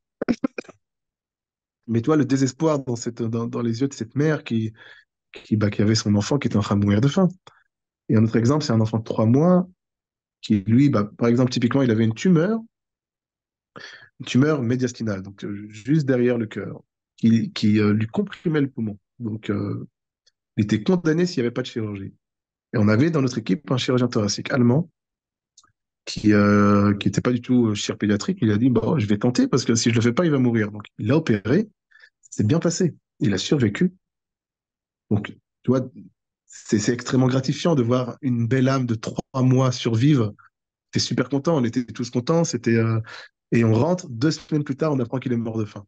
Mais toi, le désespoir dans les yeux de cette mère qui avait son enfant qui était en train de mourir de faim. Et un autre exemple, c'est un enfant de 3 mois qui, lui, par exemple, typiquement, il avait une tumeur médiastinale, donc juste derrière le cœur, qui lui comprimait le poumon. Donc, il était condamné s'il n'y avait pas de chirurgie. Et on avait dans notre équipe un chirurgien thoracique allemand qui était pas du tout chir pédiatrique. Il a dit, bon, je vais tenter parce que si je le fais pas, il va mourir. Donc, il l'a opéré. C'est bien passé. Il a survécu. Donc, tu vois, c'est extrêmement gratifiant de voir une belle âme de 3 mois survivre. T'es super content. On était tous contents. Et on rentre 2 semaines plus tard, on apprend qu'il est mort de faim.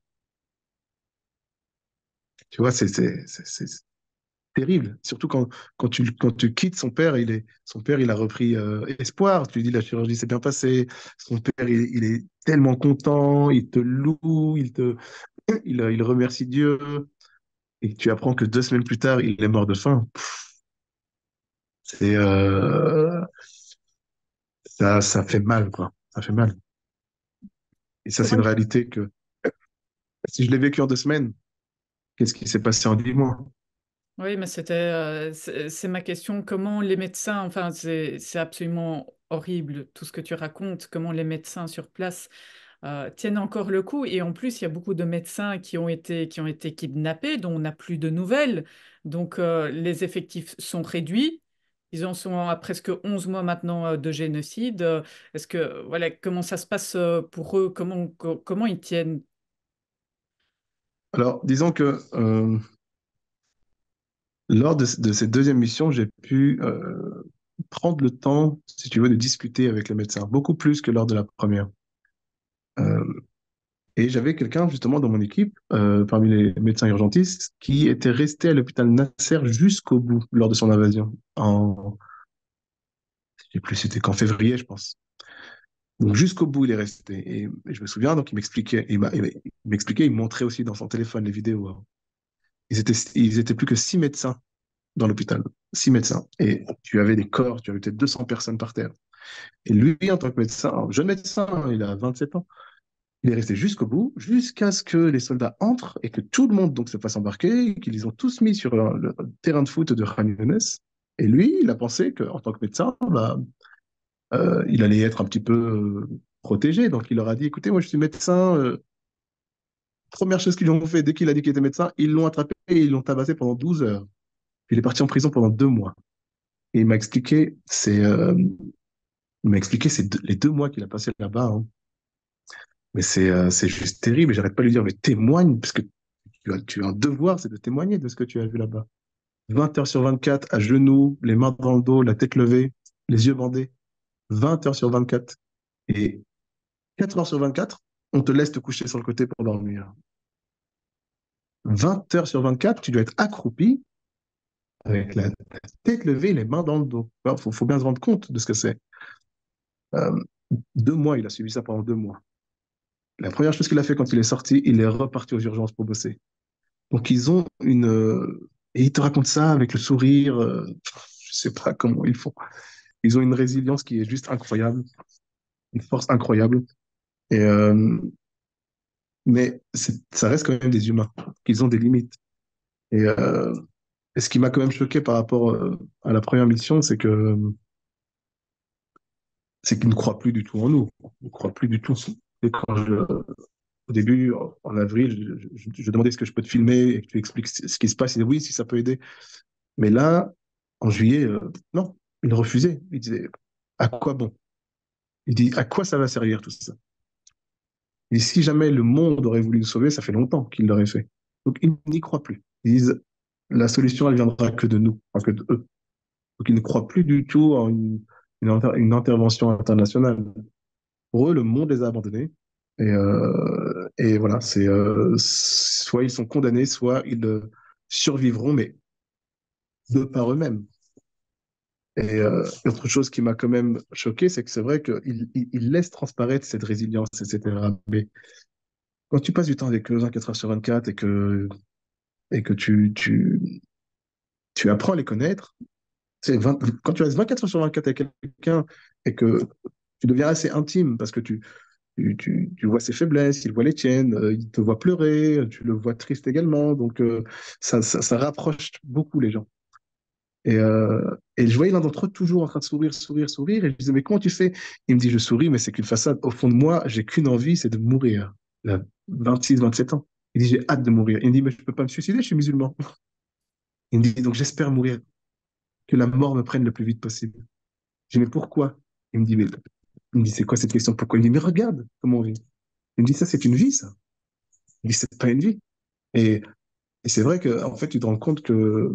Tu vois, c'est terrible. Surtout quand tu quittes son père, son père, il a repris espoir. Tu lui dis, la chirurgie s'est bien passée. Son père, il est tellement content. Il te loue. Il remercie Dieu. Et tu apprends que 2 semaines plus tard, il est mort de faim. C'est, ça fait mal, quoi. Ça fait mal. Et ça, C'est c'est vrai. une réalité que si je l'ai vécu en 2 semaines, qu'est-ce qui s'est passé en 10 mois? Oui, mais c'est ma question. Comment les médecins, enfin, c'est absolument horrible tout ce que tu racontes, comment les médecins sur place tiennent encore le coup. Et en plus, il y a beaucoup de médecins qui ont été kidnappés, dont on n'a plus de nouvelles. Donc, les effectifs sont réduits. Ils en sont à presque 11 mois maintenant de génocide. Est-ce que, voilà, comment ça se passe pour eux? Comment ils tiennent? Alors, disons que lors de cette deuxième mission, j'ai pu prendre le temps, si tu veux, de discuter avec les médecins, beaucoup plus que lors de la première. Euh, et j'avais quelqu'un, justement, dans mon équipe, parmi les médecins urgentistes, qui était resté à l'hôpital Nasser jusqu'au bout lors de son invasion. Je sais plus, c'était qu'en février, je pense. Donc jusqu'au bout, il est resté. Et je me souviens, donc il m'expliquait, il montrait aussi dans son téléphone les vidéos, hein. Ils étaient plus que 6 médecins dans l'hôpital. 6 médecins. Et tu avais des corps, tu avais peut-être 200 personnes par terre. Et lui, en tant que médecin, un jeune médecin, hein, il a 27 ans, il est resté jusqu'au bout, jusqu'à ce que les soldats entrent et que tout le monde donc se fasse embarquer, qu'ils les ont tous mis sur le terrain de foot de Khan Younes. Et lui, il a pensé qu'en tant que médecin, il allait être un petit peu protégé. Donc il leur a dit, écoutez, moi je suis médecin. Première chose qu'ils lui ont fait, dès qu'il a dit qu'il était médecin, ils l'ont attrapé et ils l'ont tabassé pendant 12 heures. Il est parti en prison pendant 2 mois. Et il m'a expliqué les 2 mois qu'il a passé là-bas, hein. Mais c'est juste terrible. Et j'arrête pas de lui dire, mais témoigne, parce que tu as un devoir, c'est de témoigner de ce que tu as vu là-bas. 20 heures sur 24, à genoux, les mains dans le dos, la tête levée, les yeux bandés. 20 heures sur 24. Et 4 heures sur 24, on te laisse te coucher sur le côté pour dormir. 20 heures sur 24, tu dois être accroupi avec la tête levée, les mains dans le dos. Il faut bien se rendre compte de ce que c'est. Euh, 2 mois, il a suivi ça pendant 2 mois. La première chose qu'il a fait quand il est sorti, il est reparti aux urgences pour bosser. Donc ils ont et ils te racontent ça avec le sourire. Je sais pas comment ils font. Ils ont une résilience qui est juste incroyable, une force incroyable. Et, mais ça reste quand même des humains. Ils ont des limites. Et, et ce qui m'a quand même choqué par rapport à la première mission, c'est qu'ils ne croient plus du tout en nous. Ils ne croient plus du tout. Et au début, en avril, je demandais est-ce que je peux te filmer et que tu expliques ce qui se passe. Il dit oui, si ça peut aider. Mais là, en juillet, non, il refusait. Il disait à quoi bon? Il dit à quoi ça va servir tout ça? Et si jamais le monde aurait voulu nous sauver, ça fait longtemps qu'il l'aurait fait. Donc ils n'y croient plus. Ils disent la solution, elle viendra que de nous, pas que de eux. Donc ils ne croient plus du tout en une intervention internationale. Pour eux, le monde les a abandonnés. Et voilà, soit ils sont condamnés, soit ils survivront, mais de par eux-mêmes. Et autre chose qui m'a quand même choqué, c'est que c'est vrai qu'ils laissent transparaître cette résilience, etc. Mais quand tu passes du temps avec eux 24 heures sur 24 et que tu apprends à les connaître, Quand tu restes 24 heures sur 24 avec quelqu'un et que tu deviens assez intime parce que tu vois ses faiblesses, il voit les tiennes, il te voit pleurer, tu le vois triste également. Donc, ça rapproche beaucoup les gens. Et je voyais l'un d'entre eux toujours en train de sourire, sourire, sourire. Et je disais, mais comment tu fais? Il me dit, je souris, mais c'est qu'une façade. Au fond de moi, j'ai qu'une envie, c'est de mourir. Il a 26, 27 ans. Il dit, j'ai hâte de mourir. Il me dit, mais je ne peux pas me suicider, je suis musulman. Il me dit, donc j'espère mourir, que la mort me prenne le plus vite possible. Je dis, mais pourquoi? Il me dit, mais il me dit, c'est quoi cette question? Pourquoi? Il me dit, mais regarde comment on vit. Il me dit, ça, c'est une vie, ça. Il me dit, c'est pas une vie. Et, et c'est vrai que, en fait, tu te rends compte que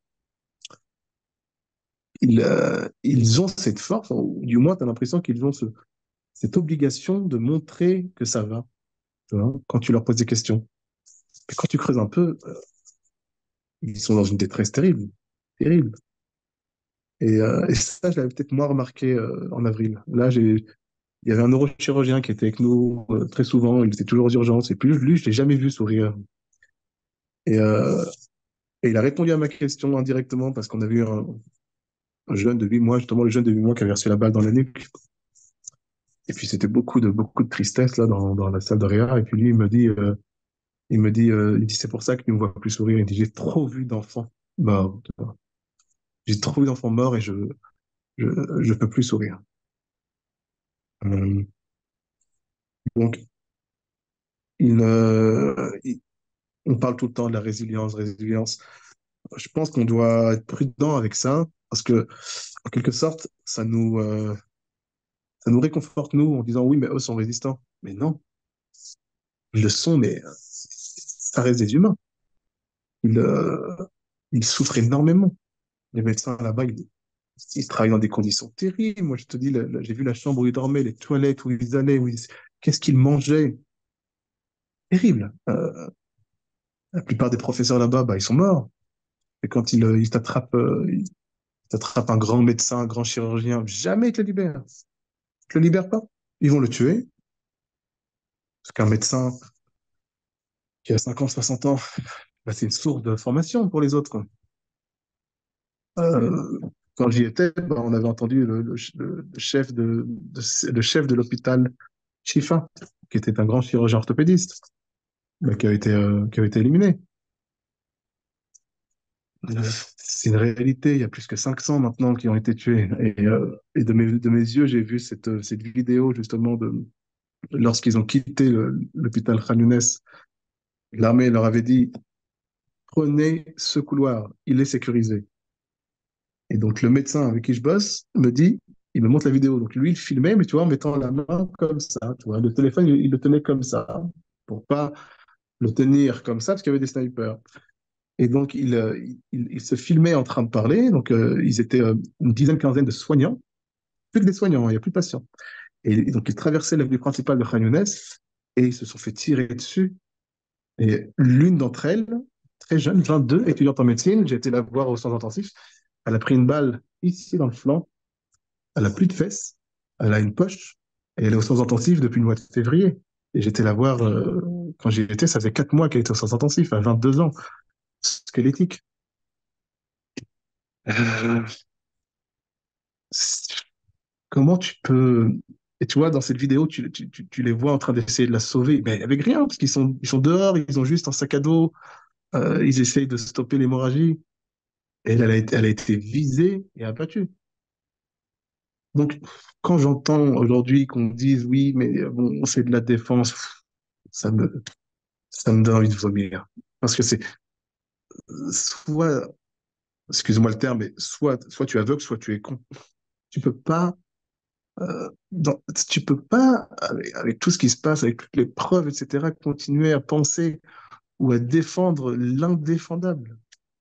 ils ont cette force, ou du moins, tu as l'impression qu'ils ont cette obligation de montrer que ça va, tu vois, quand tu leur poses des questions. Et quand tu creuses un peu, ils sont dans une détresse terrible, terrible. Et ça, je l'avais peut-être moins remarqué en avril. Là, il y avait un neurochirurgien qui était avec nous très souvent, il était toujours aux urgences, et puis lui, je l'ai jamais vu sourire. Et, euh, et il a répondu à ma question indirectement parce qu'on a vu un jeune de 8 mois, justement le jeune de 8 mois qui avait reçu la balle dans la nuque. Et puis c'était beaucoup de tristesse là dans la salle de réa. Et puis lui, il dit c'est pour ça qu'il ne me voit plus sourire. Il dit j'ai trop vu d'enfants morts. J'ai trop vu d'enfants morts et je, je peux plus sourire. Euh, donc, on parle tout le temps de la résilience, résilience. Je pense qu'on doit être prudent avec ça parce que, en quelque sorte, ça nous réconforte, nous, en disant oui, mais eux sont résistants. Mais non, ils le sont, mais ça reste des humains. Ils, euh, ils souffrent énormément. Les médecins là-bas, ils travaillent dans des conditions terribles. Moi, je te dis, j'ai vu la chambre où ils dormaient, les toilettes où ils allaient, qu'est-ce qu'ils mangeaient. Terrible. La plupart des professeurs là-bas, bah, ils sont morts. Et quand ils t'attrapent un grand médecin, un grand chirurgien, jamais ils te le libèrent. Ils te le libèrent pas. Ils vont le tuer. Parce qu'un médecin qui a 50, 60 ans, bah, c'est une source de formation pour les autres. Euh, Quand j'y étais, bah, on avait entendu le chef de l'hôpital Chifa, qui était un grand chirurgien orthopédiste, bah, qui avait été éliminé. C'est une réalité, il y a plus que 500 maintenant qui ont été tués. Et de mes yeux, j'ai vu cette vidéo justement lorsqu'ils ont quitté l'hôpital Khan Younes. L'armée leur avait dit, prenez ce couloir, il est sécurisé. Et donc le médecin avec qui je bosse me dit, il me montre la vidéo. Donc lui, il filmait, mais tu vois, en mettant la main comme ça. Tu vois, le téléphone, il le tenait comme ça, pour pas le tenir comme ça, parce qu'il y avait des snipers. Et donc, il se filmait en train de parler. Donc, ils étaient une dizaine, quinzaine de soignants. Plus que des soignants, hein, il n'y a plus de patients. Et donc, ils traversaient l'avenue principale de Khan Younes et ils se sont fait tirer dessus. Et l'une d'entre elles, très jeune, 22, étudiante en médecine, j'ai été la voir au centre intensif. Elle a pris une balle ici dans le flanc. Elle a plus de fesses. Elle a une poche. Et elle est au centre intensif depuis le mois de février. Et j'étais la voir quand j'y étais. Ça fait 4 mois qu'elle était au centre intensif, à 22 ans. Squelettique. Euh, Comment tu peux... Et tu vois, dans cette vidéo, tu les vois en train d'essayer de la sauver, mais avec rien, parce qu'ils sont dehors, ils ont juste un sac à dos, ils essayent de stopper l'hémorragie, et elle a été visée et abattue. Donc, quand j'entends aujourd'hui qu'on dise oui, mais bon, on fait de la défense, ça me, ça me donne envie de vomir. Parce que c'est soit, excuse-moi le terme, mais soit tu es aveugle, soit tu es con. Tu peux pas tu peux pas, avec tout ce qui se passe, avec toutes les preuves, etc., continuer à penser ou à défendre l'indéfendable.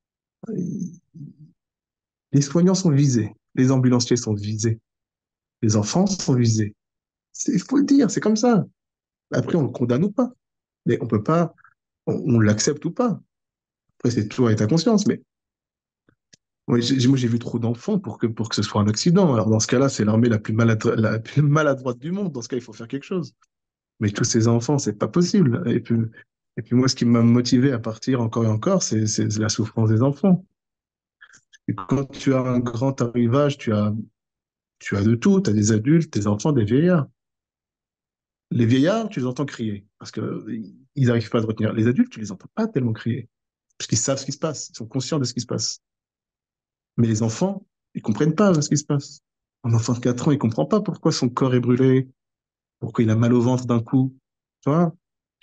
Les soignants sont visés, les ambulanciers sont visés, les enfants sont visés. Il faut le dire, c'est comme ça. Après, on le condamne ou pas, mais on peut pas, on l'accepte ou pas. Après, c'est toujours avec ta conscience, mais moi, j'ai vu trop d'enfants pour que ce soit un accident. Alors, dans ce cas-là, c'est l'armée la plus maladroite du monde. Dans ce cas, il faut faire quelque chose. Mais tous ces enfants, c'est pas possible. Et puis moi, ce qui m'a motivé à partir encore et encore, c'est la souffrance des enfants. Et quand tu as un grand arrivage, tu as de tout. Tu as des adultes, des enfants, des vieillards. Les vieillards, tu les entends crier parce que ils n'arrivent pas à se retenir. Les adultes, tu les entends pas tellement crier parce qu'ils savent ce qui se passe. Ils sont conscients de ce qui se passe. Mais les enfants, ils comprennent pas ce qui se passe. Un enfant de 4 ans, il comprend pas pourquoi son corps est brûlé, pourquoi il a mal au ventre d'un coup. Tu vois?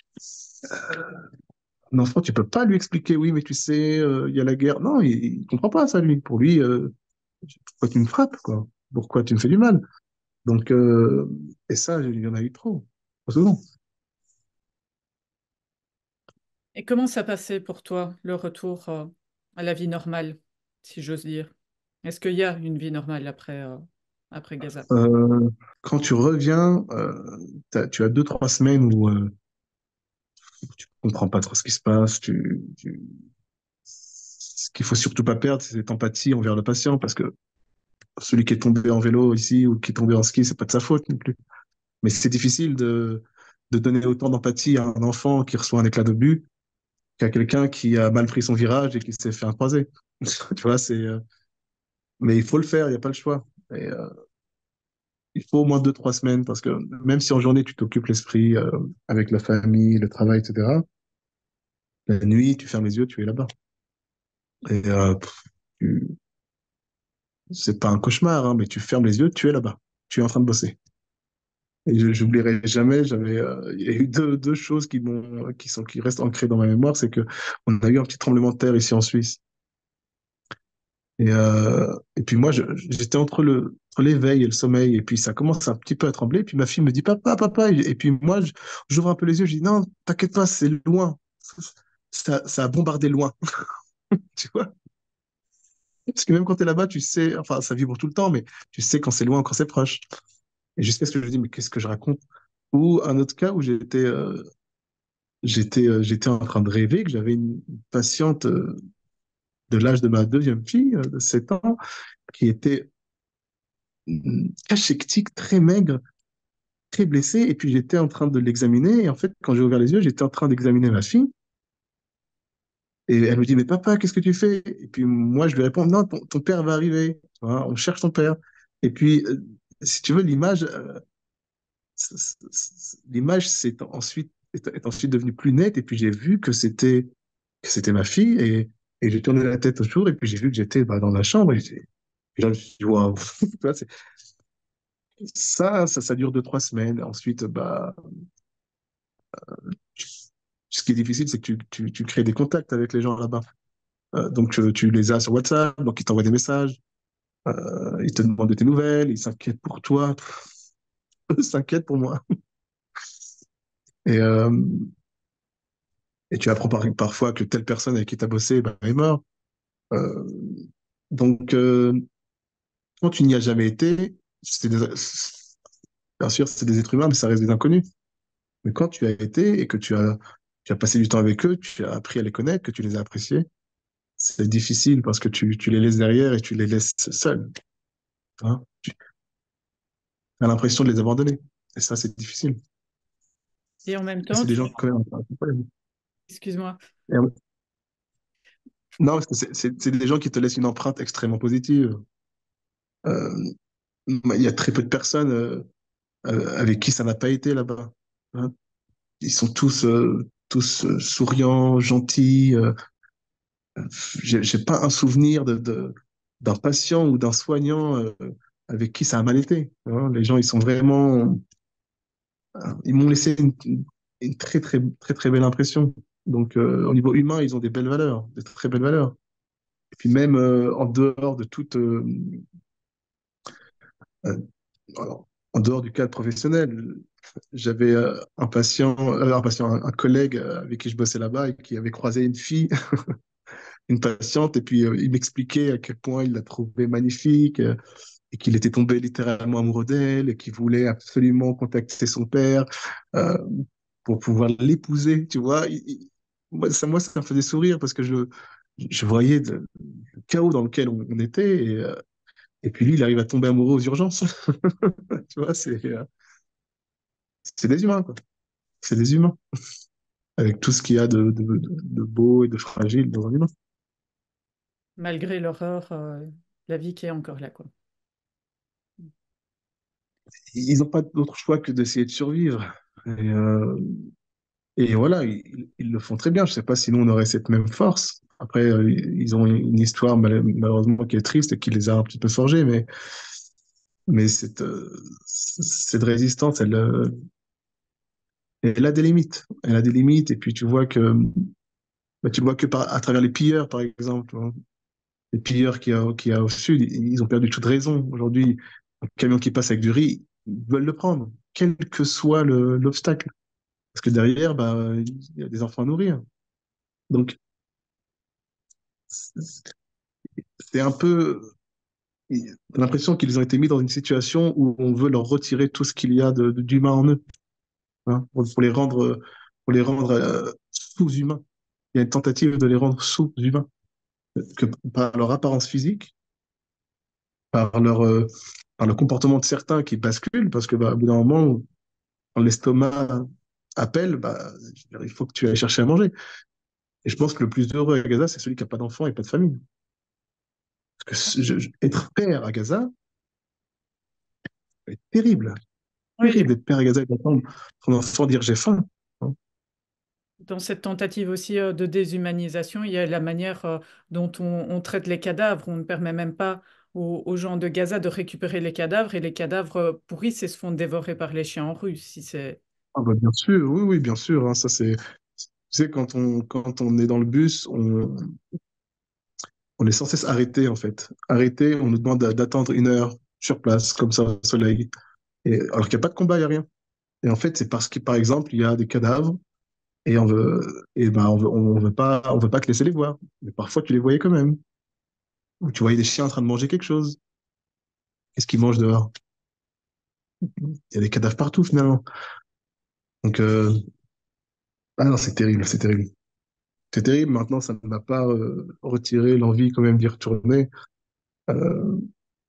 Un enfant, tu peux pas lui expliquer, oui, mais tu sais, il y a la guerre. Non, il comprend pas ça, lui. Pour lui, pourquoi tu me frappes, quoi? Pourquoi tu me fais du mal? Donc, et ça, il y en a eu trop, trop souvent. Et comment ça passait pour toi, le retour à la vie normale, si j'ose dire? Est-ce qu'il y a une vie normale après Gaza? Euh, Quand tu reviens, tu as 2, 3 semaines où tu comprends pas trop ce qui se passe. Ce qu'il faut surtout pas perdre, c'est cette empathie envers le patient, parce que celui qui est tombé en vélo ici ou qui est tombé en ski, c'est pas de sa faute non plus. Mais c'est difficile de donner autant d'empathie à un enfant qui reçoit un éclat d'obus qu'à quelqu'un qui a mal pris son virage et qui s'est fait un croisé. Tu vois, mais il faut le faire, il n'y a pas le choix. Et, il faut au moins 2, 3 semaines parce que même si en journée tu t'occupes l'esprit avec la famille, le travail, etc., la nuit, tu fermes les yeux, tu es là-bas. Et tu- c'est pas un cauchemar, hein, mais tu fermes les yeux, tu es là-bas. Tu es en train de bosser. Et j'oublierai jamais, il y a eu deux choses qui restent ancrées dans ma mémoire, c'est que on a eu un petit tremblement de terre ici en Suisse. Et puis moi, j'étais entre l'éveil et le sommeil, et puis ça commence un petit peu à trembler, et puis ma fille me dit, papa, papa, et puis moi, j'ouvre un peu les yeux, je dis, non, t'inquiète pas, c'est loin. Ça a bombardé loin, tu vois. Parce que même quand t'es là-bas, tu sais, enfin, ça vibre tout le temps, mais tu sais quand c'est loin, quand c'est proche. Et jusqu'à ce que je dis, mais qu'est-ce que je raconte? Ou un autre cas où j'étais en train de rêver que j'avais une patiente de l'âge de ma deuxième fille, de 7 ans, qui était cachectique, très maigre, très blessée. Et puis j'étais en train de l'examiner. Et en fait, quand j'ai ouvert les yeux, j'étais en train d'examiner ma fille. Et elle me dit, mais papa, qu'est-ce que tu fais? Et puis moi, je lui réponds, non, ton père va arriver. Tu vois, on cherche ton père. Et puis, si tu veux, l'image est ensuite devenue plus nette. Et puis j'ai vu que c'était ma fille. Et j'ai tourné la tête autour. Et puis j'ai vu que j'étais dans la chambre. Et là, je me suis dit, waouh. Tu vois, ça dure 2, 3 semaines. Ensuite, ce qui est difficile, c'est que tu crées des contacts avec les gens là-bas. Donc, tu les as sur WhatsApp, donc ils t'envoient des messages, ils te demandent de tes nouvelles, ils s'inquiètent pour toi, ils s'inquiètent pour moi. Et, euh, et tu apprends parfois que telle personne avec qui tu as bossé est mort. Euh, donc, quand tu n'y as jamais été, bien sûr, c'est des êtres humains, mais ça reste des inconnus. Mais quand tu as été et que tu as passé du temps avec eux, tu as appris à les connaître, que tu les as appréciés, c'est difficile parce que tu les laisses derrière et tu les laisses seuls. Hein. Tu as l'impression de les abandonner. Et ça, c'est difficile. Et en même Et temps, c'est des gens quand même un problème. excuse-moi, Non, parce que c'est des gens qui te laissent une empreinte extrêmement positive. Euh, il y a très peu de personnes avec qui ça n'a pas été là-bas. Hein. Ils sont tous souriants, gentils. J'ai pas un souvenir d'un patient ou d'un soignant avec qui ça a mal été. Hein. Les gens, ils sont vraiment, ils m'ont laissé une très, très, très, très belle impression. Donc, au niveau humain, ils ont des belles valeurs, des très belles valeurs. Et puis même en dehors de toute, euh, alors, en dehors du cadre professionnel, j'avais un collègue avec qui je bossais là-bas et qui avait croisé une fille, une patiente, et puis il m'expliquait à quel point il la trouvait magnifique et qu'il était tombé littéralement amoureux d'elle et qu'il voulait absolument contacter son père euh, pour pouvoir l'épouser, tu vois. Moi, ça me faisait sourire parce que je voyais le chaos dans lequel on était et puis lui, il arrive à tomber amoureux aux urgences. Tu vois, c'est des humains, quoi. C'est des humains, avec tout ce qu'il y a de beau et de fragile dans un humain. Malgré l'horreur, la vie qui est encore là, quoi. Ils n'ont pas d'autre choix que d'essayer de survivre. Et, euh, et voilà, ils le font très bien. Je ne sais pas si nous, on aurait cette même force. Après, ils ont une histoire malheureusement qui est triste et qui les a un petit peu forgés, mais cette résistance, elle a des limites. Elle a des limites, et puis tu vois que, bah, tu vois que à travers les pilleurs, par exemple, hein. Les pilleurs qu'il y a au sud, ils ont perdu toute raison. Aujourd'hui, un camion qui passe avec du riz, ils veulent le prendre, quel que soit l'obstacle. Parce que derrière, bah, il y a des enfants à nourrir. Donc, c'est un peu l'impression qu'ils ont été mis dans une situation où on veut leur retirer tout ce qu'il y a d'humain en eux, hein, pour les rendre sous-humains. Il y a une tentative de les rendre sous-humains, que par leur apparence physique, par par le comportement de certains qui basculent, parce que bah, au bout d'un moment, quand l'estomac appelle, bah, il faut que tu ailles chercher à manger. Et je pense que le plus heureux à Gaza, c'est celui qui n'a pas d'enfant et pas de famille. Parce que être père à Gaza, c'est terrible. Oui, Terrible d'être père à Gaza et d'attendre ton enfant dire j'ai faim, hein. dans cette tentative aussi de déshumanisation, il y a la manière dont on traite les cadavres. On ne permet même pas aux gens de Gaza de récupérer les cadavres et les cadavres pourrissent et se font dévorer par les chiens en rue. Si c'est... Ah bah bien sûr, oui, oui, bien sûr, hein, ça c'est, tu sais, quand on est dans le bus, on est sans cesse arrêté en fait. Arrêté, on nous demande d'attendre 1 heure sur place, comme ça, au soleil. Et, alors qu'il n'y a pas de combat, il n'y a rien. Et en fait, c'est parce que, par exemple, il y a des cadavres et on veut pas te laisser les voir. Mais parfois, tu les voyais quand même. Ou tu voyais des chiens en train de manger quelque chose. Qu'est-ce qu'ils mangent dehors? Il y a des cadavres partout finalement. Donc, ah non, c'est terrible, c'est terrible. C'est terrible. Maintenant, ça ne m'a pas retiré l'envie quand même d'y retourner euh,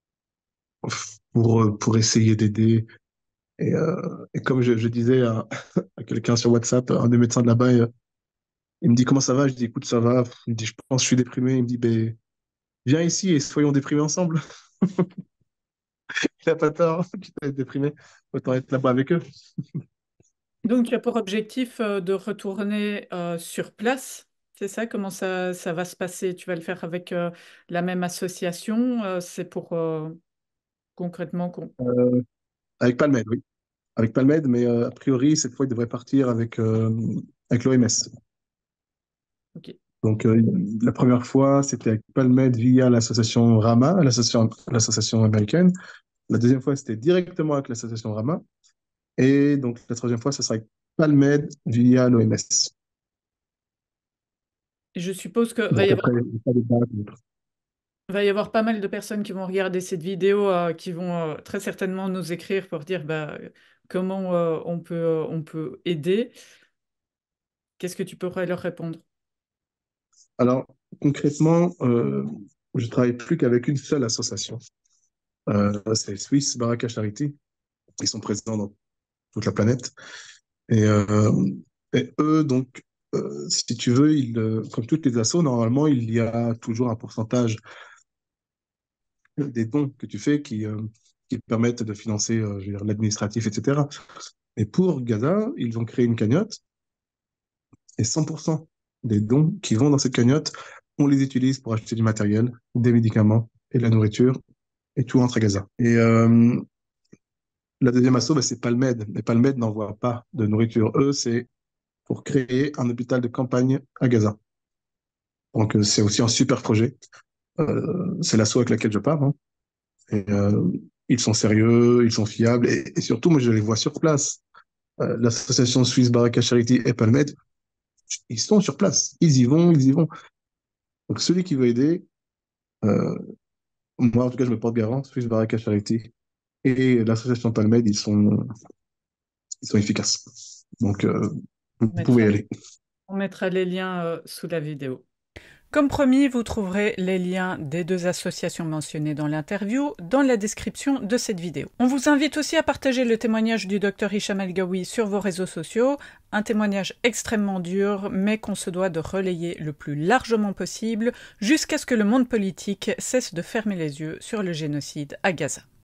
pour essayer d'aider. Et comme je disais à quelqu'un sur WhatsApp, un des médecins de là-bas, il me dit comment ça va? Je dis écoute, ça va. Il me dit je pense que je suis déprimé. Il me dit ben, viens ici et soyons déprimés ensemble. Il n'a pas tort, tu dois être déprimé. Autant être là-bas avec eux. Donc, tu as pour objectif de retourner sur place. C'est ça? Comment ça va se passer? Tu vas le faire avec la même association? C'est pour concrètement... Euh, avec Palmed, oui. Avec Palmed, mais a priori, cette fois, il devrait partir avec l'OMS. Ok. Donc, la première fois, c'était avec Palmed via l'association RAMA, l'association américaine. La deuxième fois, c'était directement avec l'association RAMA. Et donc, la troisième fois, ce sera avec Palmed via l'OMS. Et je suppose que Donc, après, il n'y a pas de date. va y avoir pas mal de personnes qui vont regarder cette vidéo, qui vont très certainement nous écrire pour dire bah, comment on peut aider. Qu'est-ce que tu pourrais leur répondre? Alors, concrètement, je travaille plus qu'avec une seule association. C'est Swiss Baraka Charity. Ils sont présents dans toute la planète. Et, euh, et eux, donc, si tu veux, comme toutes les assos, normalement, il y a toujours un pourcentage des dons que tu fais qui permettent de financer je veux dire, l'administratif, etc. Et pour Gaza, ils ont créé une cagnotte et 100% des dons qui vont dans cette cagnotte, on les utilise pour acheter du matériel, des médicaments et de la nourriture et tout entre à Gaza. Et la deuxième asso, bah, c'est Palmed. Mais Palmed n'envoie pas de nourriture. Eux, c'est pour créer un hôpital de campagne à Gaza. Donc, c'est aussi un super projet. C'est l'asso avec laquelle je pars, hein. Et, ils sont sérieux, ils sont fiables. Et surtout, moi, je les vois sur place. L'association suisse Baraka Charity et Palmed, ils sont sur place. Ils y vont, ils y vont. Donc, celui qui veut aider, euh, moi, en tout cas, je me porte garant, Suisse Baraka Charity et l'association Palmed, ils sont efficaces. Donc, vous On pouvez y mettra, aller. on mettra les liens sous la vidéo. Comme promis, vous trouverez les liens des 2 associations mentionnées dans l'interview dans la description de cette vidéo. On vous invite aussi à partager le témoignage du Dr Hicham El-Gaoui sur vos réseaux sociaux, un témoignage extrêmement dur, mais qu'on se doit de relayer le plus largement possible jusqu'à ce que le monde politique cesse de fermer les yeux sur le génocide à Gaza.